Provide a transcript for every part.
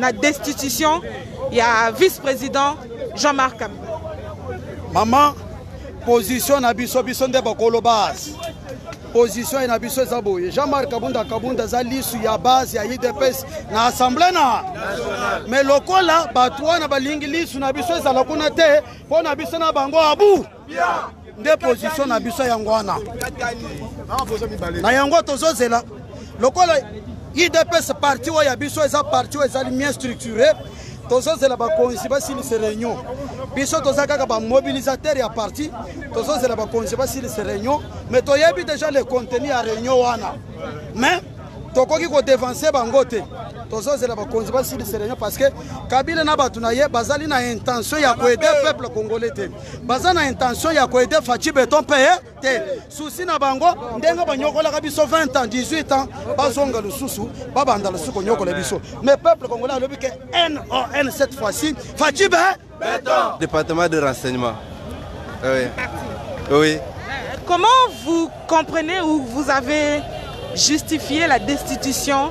la destitution, il y a vice-président Jean-Marc Kabunda. Maman, position na biso biso nde bakolo base. Position na biso zaboye. Jean-Marc Kabunda za lisu ya base ya IDPS na assemblée na. Mais lokola batwa na balingi lisu na biso za lokuna te, po na biso na bango abu. Nde position na biso yangwana. Na yango tozozela. Lokola IDPS parti wa ya biso eza parti wa eza bien structuré. Tozozela ba konzi ba sili se réunion. Biso tozaka ba mobilisateur ya parti, tozozela ba konzi ba sili se réunion, mais toyebi déjà le contenu ya réunion wana. Mais tokoki ko dévancer bango te. Tozozela ba konzi ba sili se réunion parce que Kabila na batu na ye bazali na intention ya ko aider peuple congolais te. Bazana na intention ya ko aider Fachi Beton paye te. Souci na bango ndenga banyokola ka biso 20 ans, 18 ans, bazonga lususu, babanda lusuko nyokola biso. Mais peuple congolais lobi que NON cette fois-ci, Fachi Beton. Département de renseignement. Oui. Oui. Comment vous comprenez ou vous avez justifié la destitution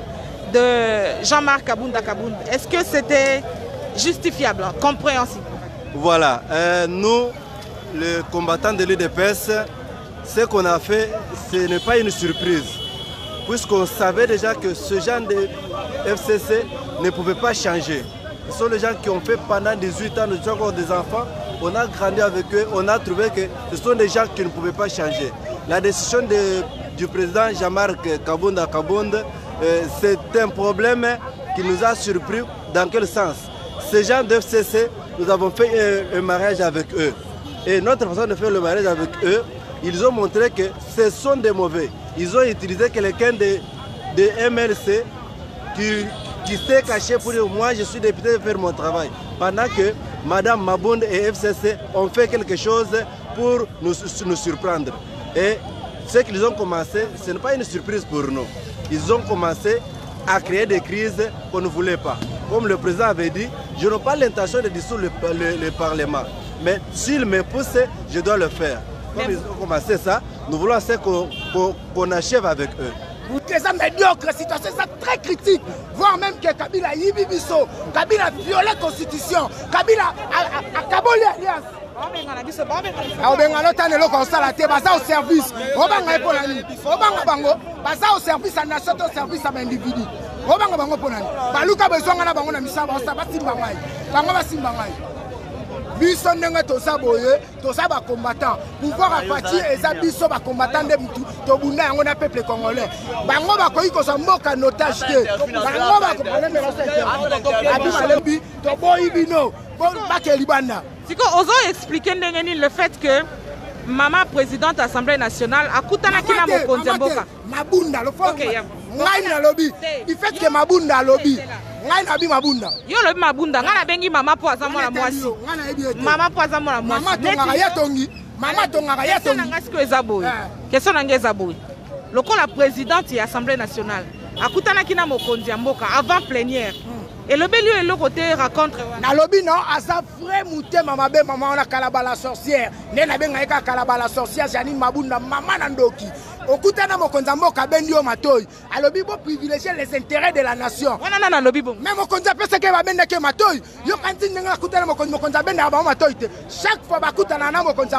de Jean-Marc Kabunda? Est-ce que c'était justifiable, compréhensible? Voilà. Nous, les combattants de l'UDPS, ce qu'on a fait, ce n'est pas une surprise. Puisqu'on savait déjà que ce genre de FCC ne pouvait pas changer. Ce sont les gens qui ont fait pendant 18 ans, nous sommes encore des enfants. On a grandi avec eux, on a trouvé que ce sont des gens qui ne pouvaient pas changer. La décision du président Jean-Marc Kabunda, c'est un problème qui nous a surpris. Dans quel sens? Ces gens de FCC, nous avons fait un mariage avec eux. Et notre façon de faire le mariage avec eux, ils ont montré que ce sont des mauvais. Ils ont utilisé quelqu'un de MLC qui s'est caché pour dire moi je suis député de faire mon travail. Pendant que Madame Mabunda et FCC ont fait quelque chose pour nous surprendre. Et ce qu'ils ont commencé, ce n'est pas une surprise pour nous. Ils ont commencé à créer des crises qu'on ne voulait pas. Comme le président avait dit, je n'ai pas l'intention de dissoudre le Parlement. Mais s'il me pousse, je dois le faire. Comme ils ont commencé ça, nous voulons qu'on achève avec eux. C'est médiocre, situation très critique, voire même que Kabila a Yibibiso, Kabila a violé la constitution, Kabila a cabolé l'alliance. Au service, au service à nation, au service à l'individu. Biso ndenge toza boye toza ba combattant pouvoir apati eza biso ba combattant de mutu to bunda yango na peuple congolais bango ba koyi ko mboka notage te bango ba ko problème la abi to boyi bino bon bakeli banda siko ozo expliquer ndenge ni le fait que maman présidente Assemblée nationale akutana kina mokonzi mboka mabunda le fond ngai na lobby il fait que mabunda lobby ngai na bi mabunda yo lobi mabunda ngai na bengi mama po aza mwana mwasi mama po aza mwana mwasi mama tongaka ya tongi mama tongaka ya tongi nanga siko eza boye question nanga eza boye lokola présidente ya Assemblée nationale akutana kina mokonzi ya mboka avant plénière et le belu et le côté raconte na lobby non asa vrai mouté mama be mama on a kalabala sorcière ne na benga eka kalabala sorcière Janine Mabunda mama na ndoki okutana mokonza mboka bendi o matoi alobi bo privilégier les intérêts de la nation wana na lobi bon même mokonza pesa ke ba benda ke matoi yo kanti nga kutana mokonza benda ba matoi te chaque fois ba kutana na mokonza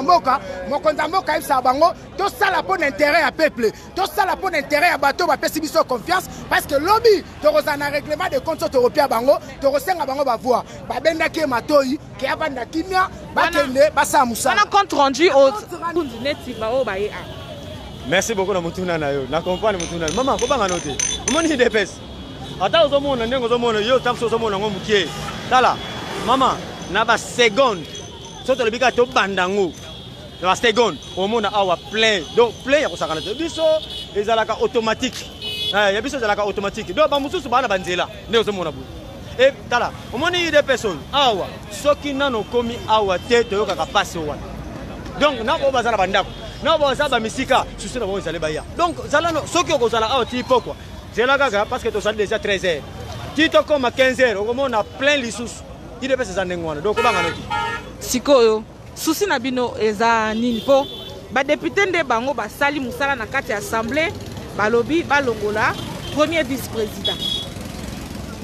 mboka isa bango to sala pour l'intérêt à peuple to sala pour l'intérêt à bateau ba pesi biso confiance parce que lobby to rozana règlement de compte européen bango to rosenga bango ba voir ba benda ke matoi ke abanda kimia ba kende ba sa musa wana compte rendu au neti ba o ba ye a. Merci beaucoup na mutuna na yo. Na comprendre mutuna. Maman ko banga note. Omoni DPS. Ata ozomona ndengo ozomona yo tapso ozomona ngo mukie. Tala. Maman na ba seconde. Soto lebika to bandango. Na ba seconde omona awa plein. Donc plein ya kosakana te. Biso ezalaka automatique. Ya biso ezalaka automatique. Donc ba mususu bana banzela. Nde ozomona bu. Et tala. Omoni DPS awa. Soki nano komi awa te to yoka ka passe wana. Donc na ko bazala bandako. Non, bon, ça va misika, je suis là, vous allez bailler. Donc, ce qui est là, c'est pourquoi. C'est là parce que tu as déjà 13h. Tu es comme à 15h, on a plein de sous. Il est passé à Nengwana. Donc, on va aller. Sikoyo, souci nabino eza ninpo. Ba député de bango ba sali musala na kati assemblée, ba lobby ba longola premier vice-président.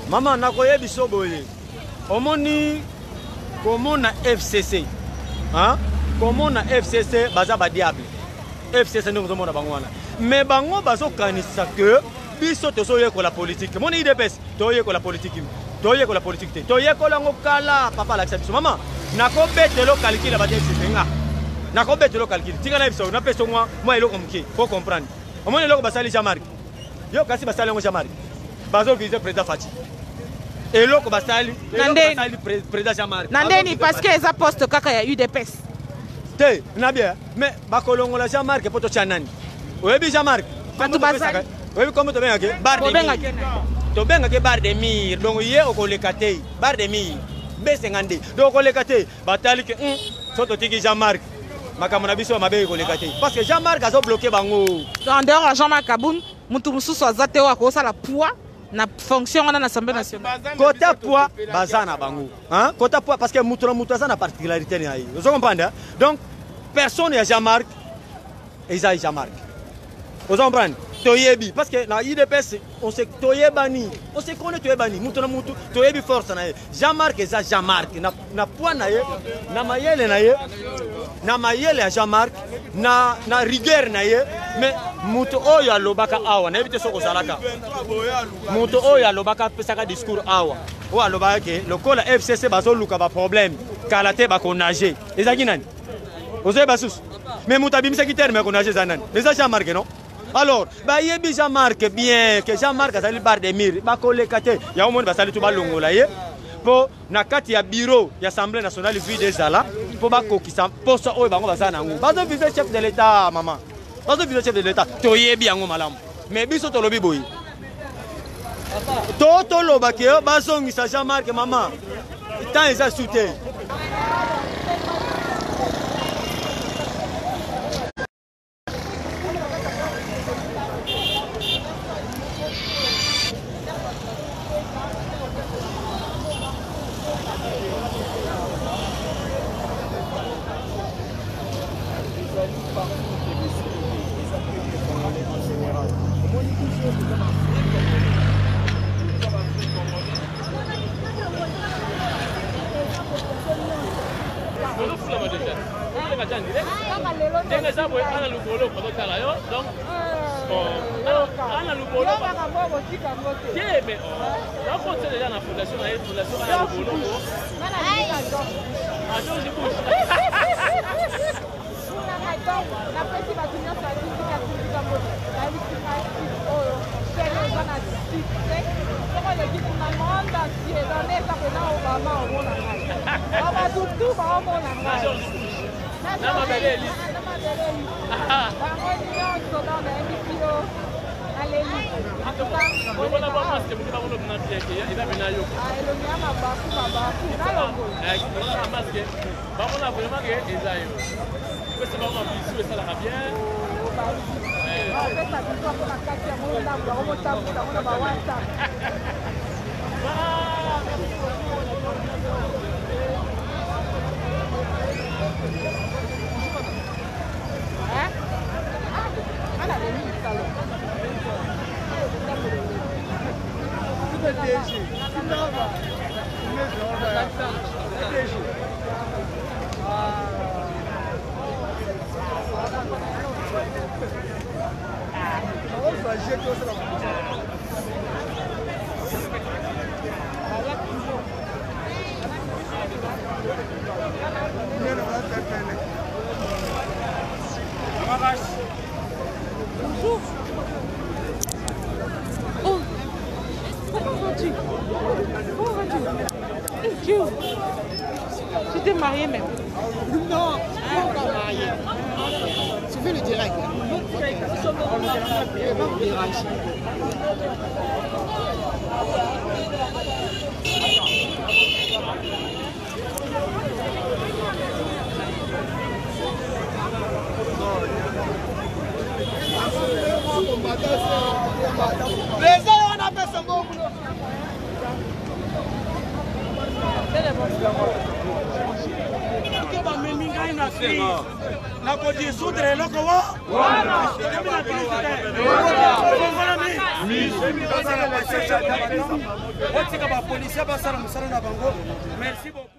Maman, nakoye biso boye. Omoni comment na FCC. Hein? Comment na FCC baza ba diable. FCC nous sommes na bangwana. Mais bango bazo kanisa que biso tozoye ko la politique. Mon IDPS toye ko la politique. Toye ko la politique. Toye ko la ngokala papa la biso. Maman, nako betelo calcul ba desinga. Nako betelo calcul. Tika na biso na peso moi eloko mki. Faut comprendre. Omoni eloko basali Jean-Marc. Yo kasi basali ngo Jean-Marc. Bazo viser président Fati. Et l'autre basali président Jean-Marc. Nandeni parce que eza poste kaka ya UDPS. Te, na bien, mais bakolongo la Jean-Marc poto chanani. Oyebi Jean-Marc. Patu basali. Oyebi comment to benga ke bar de mire. To benga ke bar de mire. Donc hier o kolekate bar de mire. B50. Donc kolekate batali ke soto tiki Jean-Marc. Makamona biso mabe kolekate. Parce que Jean-Marc a bloqué bango. En dehors Jean-Marc Kaboun, mutu mususu azate wa ko sala poids. Na fonction on a l'Assemblée nationale. Côté poids, bazana bango. Hein? Côté poids parce que mutuza na particularité ni ayi. Vous comprenez? Donc personne n'est Jean-Marc. Isa Jean-Marc. Vous comprenez? Toyebi parce que na IDPS on se toyebani. On se connaît toyebani. Mutu toyebi force na ye. Jean-Marc eza Jean-Marc. Na poids na ye, na mayele na ye. Na mayele ya Jean-Marc, na rigueur na ye, mais mutu oyo alobaka awa, na ebite soko zalaka. Mutu oyo alobaka pesaka discours awa. O alobaka ke lokola FCC bazo luka ba problème, kalate ba konager. Ezaki nani? Ozo basus. Mais mutu abimisa ki terme konager zanani. Eza Jean-Marc non? Alors, ba yebi Jean-Marc bien que Jean-Marc azali bar de mire, ba kolekate. Ya omoni basali tu ba longola ye. Po na kati ya bureau ya Assemblée nationale vide zala po ba kokisa poso oyo bango bazana ngo bazo viser chef de l'état maman bazo viser chef de l'état toyebi yango malamu mais biso to lobi boyi to loba ke bazo ngisa Jean-Marc maman tant eza soute Tu t'es marié même? Non, pas encore marié. Tu fais le direct. Les gens, on appelle ce mot. Nakojisudre loko wa? bazala bachecha otika bapolisier basala mosala na bango merci beaucoup.